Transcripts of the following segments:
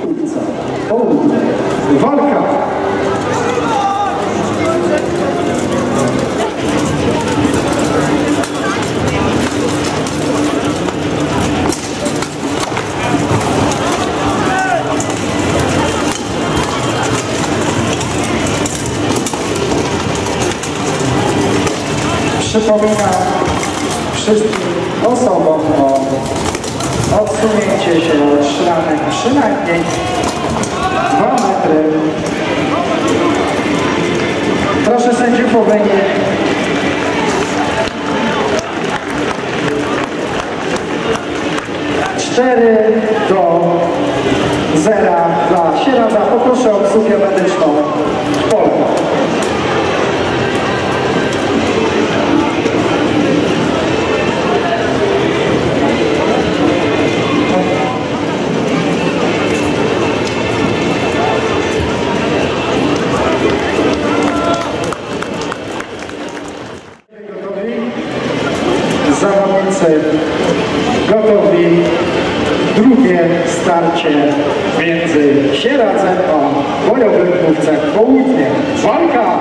Ulica Południe. Walka! Przypominam wszystkim osobom o odsunięcie się od szklanek przynajmniej 2 metry. Proszę sędziów o wejście. Cztery do 0 dla Sieradza. Poproszę o obsługę medyczną w pole. Zawodnicy gotowi. Drugie starcie między Sieradzem a bojowym mówcem Południe. Walka!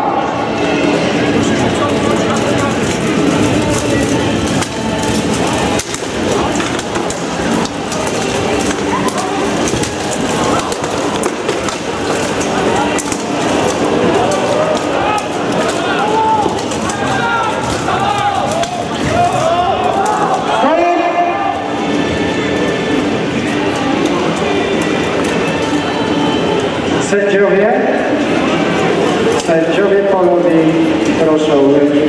Sędziowie polowi, proszę o wynik.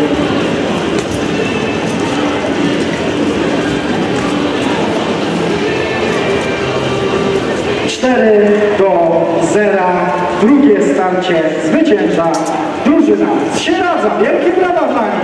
4 do 0. Drugie starcie zwycięża drużyna z Sieradza. Wielkie brawa dla nich.